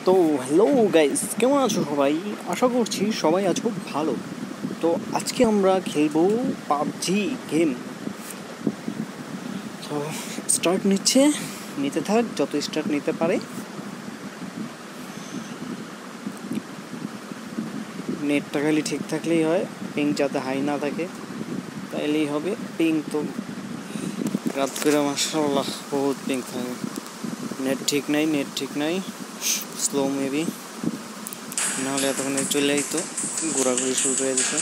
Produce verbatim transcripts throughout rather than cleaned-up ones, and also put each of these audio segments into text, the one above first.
তো hello guys, কেমন আছো সবাই? আশা করছি সবাই আছো ভালো। তো আজকে আমরা খেলবো পাবজি গেম। তো স্টার্ট নিচ্ছে, নিতে থাক যত স্টার্ট নিতে পারে। নেটটা খালি ঠিক থাকলেই হয়, পিং যাতে হাই না থাকে তাইলেই হবে। পিং তো রাত করে মাশাআল্লাহ বহুত পিং থাকে। নেট ঠিক নাই, নেট ঠিক নাই, স্লো মেবি, নাহলে এতক্ষণে চলে যাইতো, ঘোরাঘুরি শুরু করে দিত।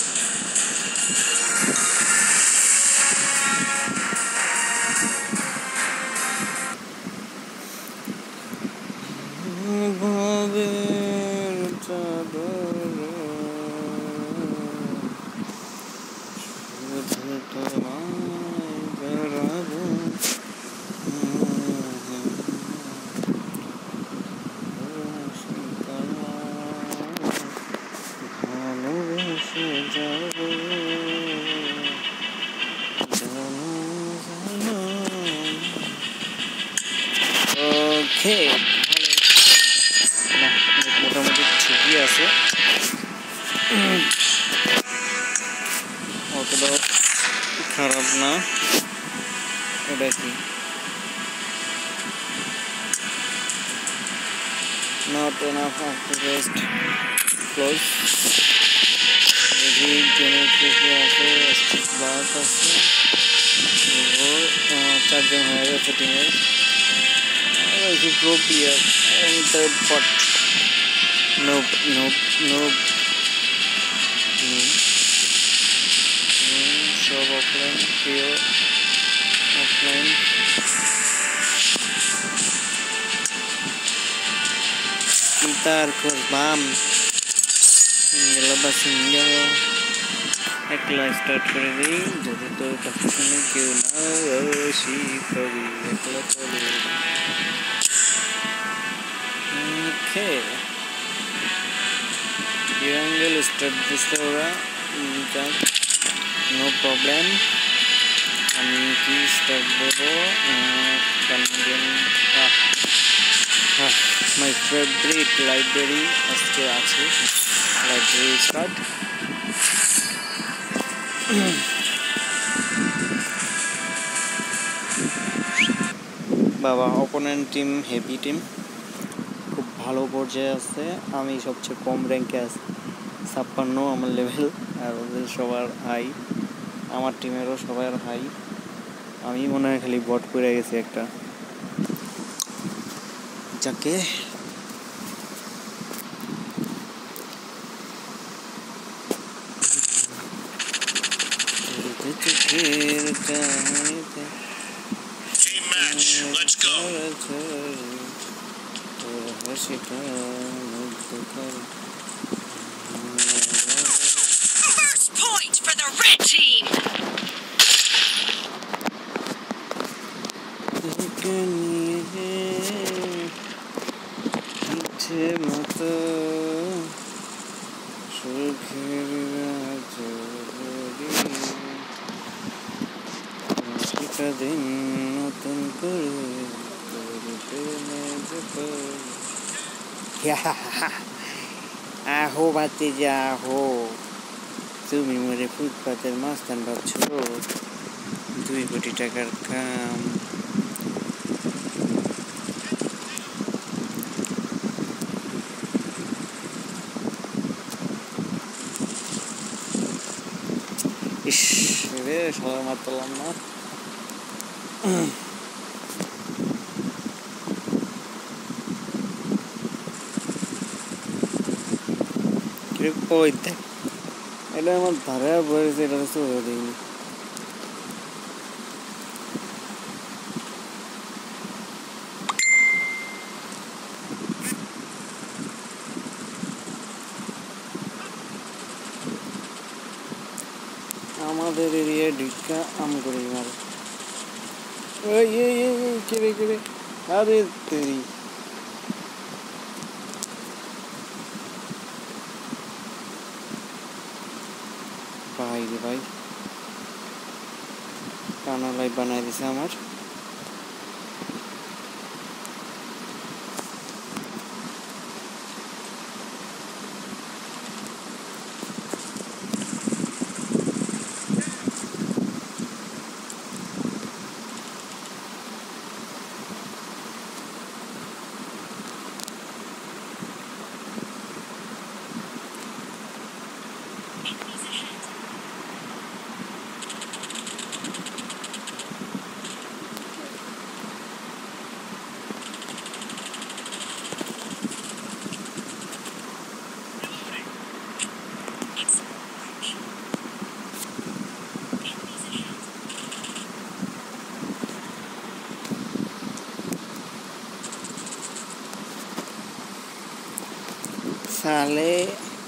ওকে, মোটামুটি ঠিকই আছে, অতটাও খারাপ না। এটা কি not enough of the rest close যদি জেনেটিকে আছে স্টিক বাস আছে, চারজন হয়ে গেছে টিমের। Pro player third part, noob noob noob সব অফলাইন, প্রিয় অফলাইন। Pintar bam সিঙ্গেল বা সিঙ্গেল একলা স্টার্ট করে দিই, যদি তোর কাছে শুনে কেউ না আসি তবে একলা চলে। ওকে, ট্রায়াঙ্গেল স্টার্ট দিচ্ছে ওরা, যাক নো প্রবলেম। আমি কি স্টার্ট দেবো? মাই ফেভারিট লাইব্রেরি আজকে আছে, লাইব্রেরি স্টার্ট। বাবা, অপোনেন্ট টিম হেভি টিম, খুব ভালো পর্যায়ে আছে। আমি সবচেয়ে কম র্যাঙ্কে আছি, ছাপ্পান্ন আমার লেভেল, আর ওদের সবার হাই, আমার টিমেরও সবার হাই। আমি মনে হয় খালি বট করে গেছি একটা, যাকে Team match, let's go. First point for the red team. দিন নতুন করে আহো বাতি যা আহো, তুমি মরে ফুটপাতের মাস্তান ভাবছো, দুই কোটি টাকার কাম। ইস রে, সবাই মারতাম না। ওই দেখ, এটা আমার ধারে বয়েছে, এটা তো দিইনি। আমাদের এরিয়া ঢিকা আম করে মারে। ওই কেড়ে কেড়ে, আরে তেরি ভাই রে ভাই, কানা লাইভ বানাই দিছে আমার। साले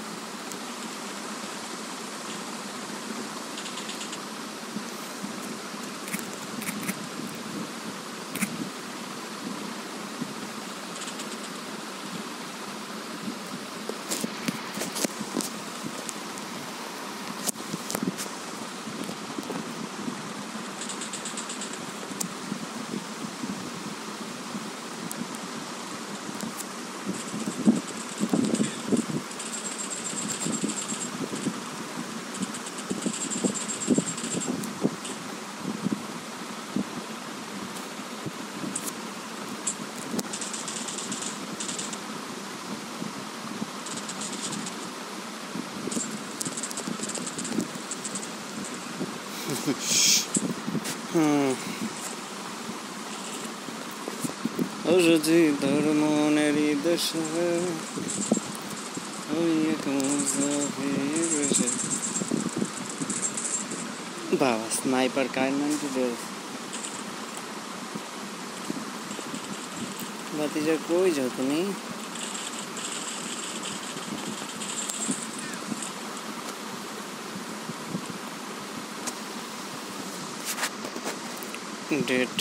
أرجي درمونري دشها وياكم زهير رجع بابا سنايبر काटना किधर भतीजा कोई जात नहीं डेट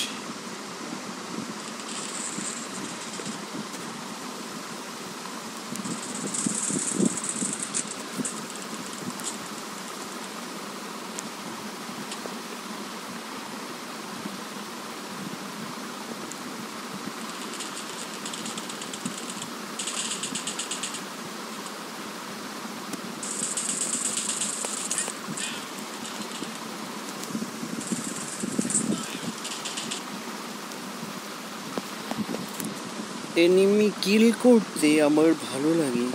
एनिमी किल करते আমার ভালো লাগে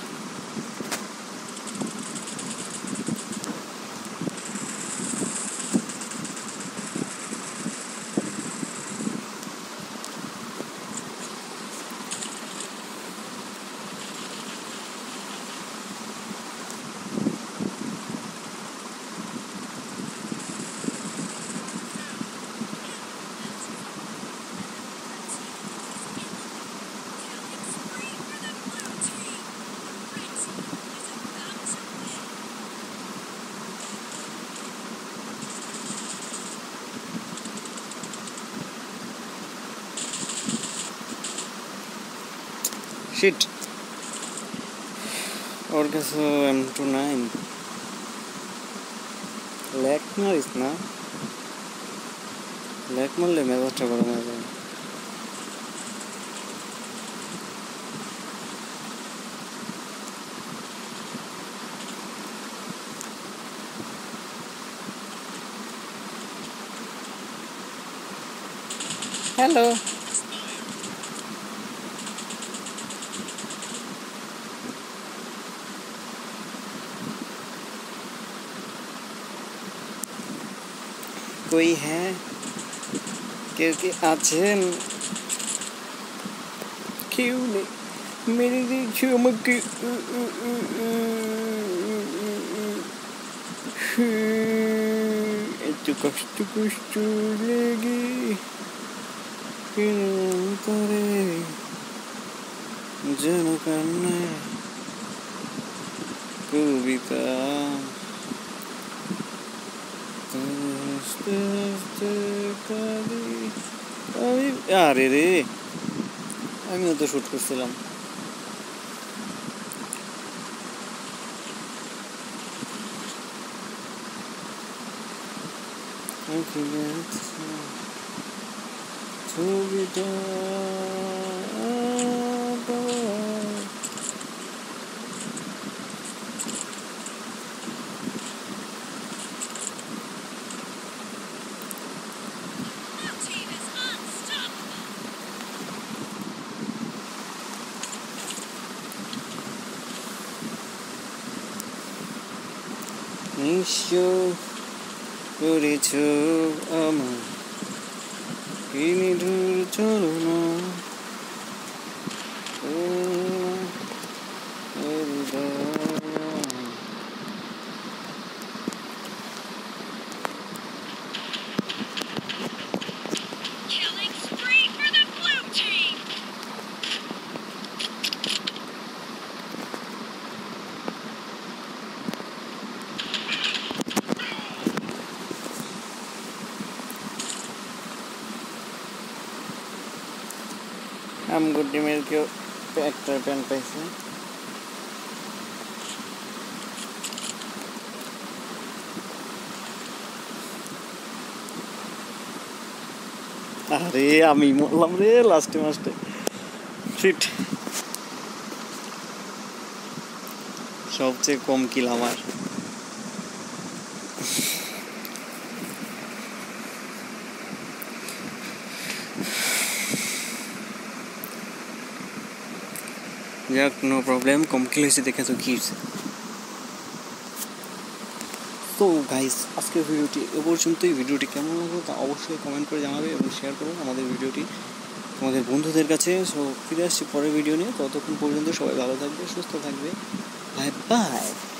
Shit. और कैसे M twenty-nine लैक मारिस ना लैक मारले मेजाजটা গরম হয়ে যায় हेलो कोई है क्योंकि आजन क्यों नहीं मेरी देखियो मक्के इतने कष्ट कष्ट लेगी करे जन करना कविता আরে রে আমিও তো শুট করছিলাম ছবিটা নিশ্চয় করেছ আমার কি নিধুর চলো না আমগুর টিমের কেউ একটা প্যান্ট পাইছে। আরে আমি মরলাম রে লাস্টে মাস্টে। ফিট সবচেয়ে কম কিল আমার। যাক নো প্রবলেম, কম কিল হয়েছে দেখে তো কি হয়েছে। তো গাইস আজকের ভিডিওটি এ পর্যন্তই। ভিডিওটি কেমন লাগলো তা অবশ্যই কমেন্ট করে জানাবে এবং শেয়ার করো আমাদের ভিডিওটি তোমাদের বন্ধুদের কাছে। সো ফিরে আসছি পরের ভিডিও নিয়ে, ততক্ষণ পর্যন্ত সবাই ভালো থাকবে, সুস্থ থাকবে। Bye by.